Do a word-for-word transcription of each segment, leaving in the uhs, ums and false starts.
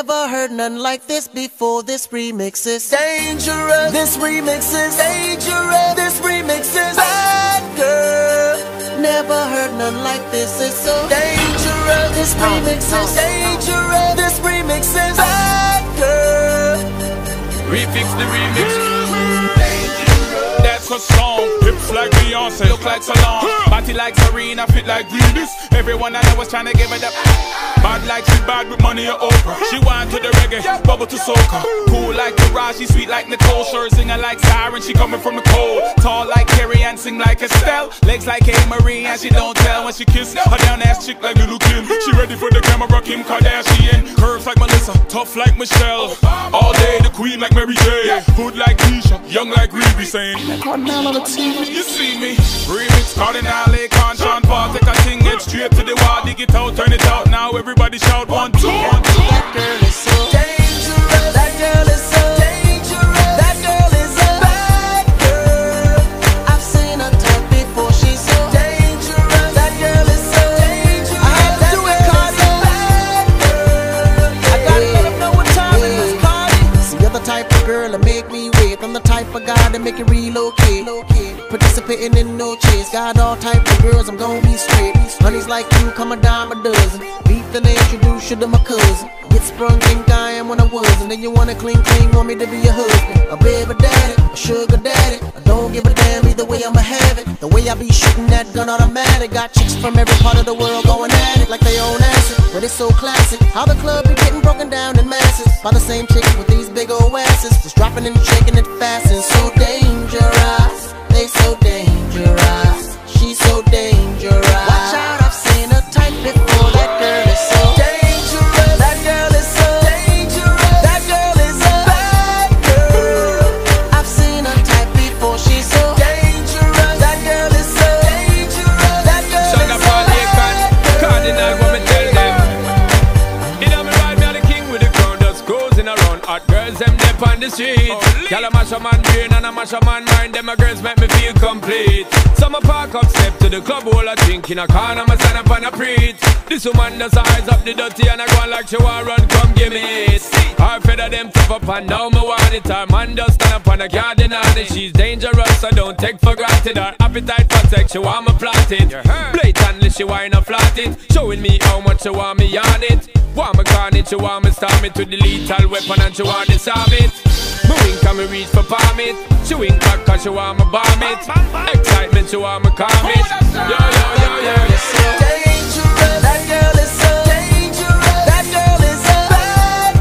Never heard none like this before. This remix is dangerous. This remix is dangerous. This remix is bad girl. Never heard none like this. It's so dangerous. This remix is dangerous. This remix is bad girl. Refix the remix. That's a song. Hips like Beyonce, look like Salon. Body like Serena, fit like Venus. Everyone I know was trying to give it up. Bad like she bad with money or Oprah. She wine to the reggae, bubble to soca. Cool like Taraji, sweet like Nicole. Sure singer like Siren, she coming from the cold. Tall like Carrie and sing like Estelle. Legs like A-Marie and she don't tell when she kiss. Her down ass chick like Little Kim. She ready for the camera, Kim Kardashian. Curves like Melissa, tough like Michelle. All day the queen like Mary J. Hood like Keisha, young like Riri saying Cardinal on the T V. You see me, remix Cardinal, Akon, Sean Paul. Take a thing, get straight to the wall. Dig it out, turn it out. Now everybody shout one, two, one, two. That girl is so dangerous. That girl is so dangerous. That girl is a bad girl. I've seen her type before. She's so dangerous. That girl is so dangerous. I had to do it, Cardi. I gotta let them know what time it is, Cardi. See, you're the type of girl that make me wait. I'm the type of guy that make it relocate. Participating in no chase. Got all type of girls, I'm gon' be straight. Honeys like you, come a dime a dozen. Beat the they introduce you to my cousin. Get sprung, think I am when I wasn't. Then you wanna clean, clean, want me to be your husband. A baby daddy, a sugar daddy. I don't give a damn either way I'ma have it. The way I be shooting that gun automatic. Got chicks from every part of the world going at it like they own acid. But it's so classic, how the club be getting broken down in masses. By the same chicks with these big old asses. Just dropping and shaking it fast and so dangerous. They so dangerous. She's so dangerous. Watch out, I've seen her type before. That girl is so dangerous. That girl is so dangerous. That girl is a bad girl. I've seen her type before. She's so dangerous. That girl is so dangerous. That girl is so bad girl. Cardinal, what me tell them? You know me ride me on the king with the crown. Just cruising around. Hot girls, them dip on the street. Y'all a mash a man brain and a mash a man mind. Them a girls make me feel complete. Some a park up, step to the club, all a drink in a corner, me stand up and a preach. This woman does her eyes up the dirty and I go on like she want run, come give me it. Her feather them tough up and now me want it. Her man does stand up on a garden and it. She's dangerous, so don't take for granted. Her appetite for sex, she want me plant it. Blatantly she whine and flat it. Showing me how much she want me on it. Want me carnage, she want me storm it. To the lethal weapon and she want disarm it. Me wink and me reach for palm it. She wink back cause she want me bomb it. Excitement, she want me calm it. Yo, yo, yo, yo, yo. So dangerous. That girl is so dangerous. That girl is a bad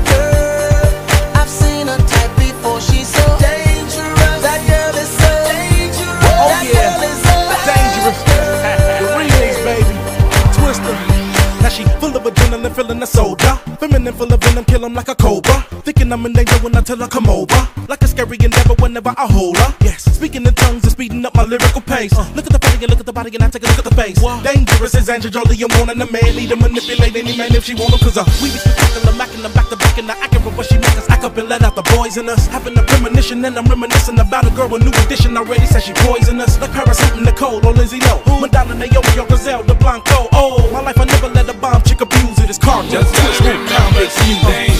girl. I've seen her type before. She's so dangerous. That girl is so dangerous. Oh that yeah, girl is so dangerous. The remix, baby. Twister. Now she full of adrenaline, feeling a soldier. Feminine, full of venom, kill him like a cobra. Thinking I'm in danger when I tell her come over. Like a scary endeavor whenever I hold her. Yes, speaking in tongues and speeding up my lyrical pace. Uh, look at the body and look at the body and I take a look at the face. What? Dangerous as Angel Jolie, I'm wanting a man. Need to manipulate any man if she want him. Cause uh, we be talking the Mac and the back to back and the accurate. But she make us act up and let out the boys in us. Having a premonition and I'm reminiscing about a girl with new edition. Already said she poisonous. Like Parasite and Nicole or Lizzie Lowe. Madonna, Naomi, or Gazelle, the Blanco. Oh, my life I never let a bomb chick abuse it. It's cardio. Just gotta remember she's dangerous.